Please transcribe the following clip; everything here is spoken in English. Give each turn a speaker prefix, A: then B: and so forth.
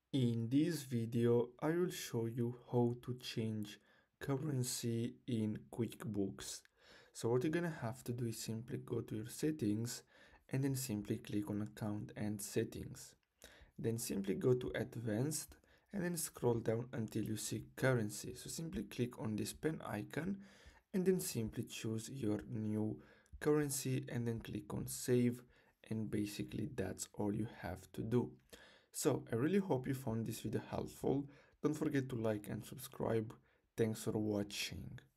A: In this video, I will show you how to change currency in QuickBooks. So what you're gonna have to do is simply go to your settings and then simply click on account and settings. Then simply go to advanced and then scroll down until you see currency. So simply click on this pen icon and then simply choose your new currency and then click on save, and basically that's all you have to do. So I really hope you found this video helpful. Don't forget to like and subscribe. Thanks for watching.